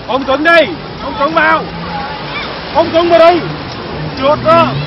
Ông Tuấn đi. Ông Tuấn vào. Ông Tuấn vào đây. Chuột đó.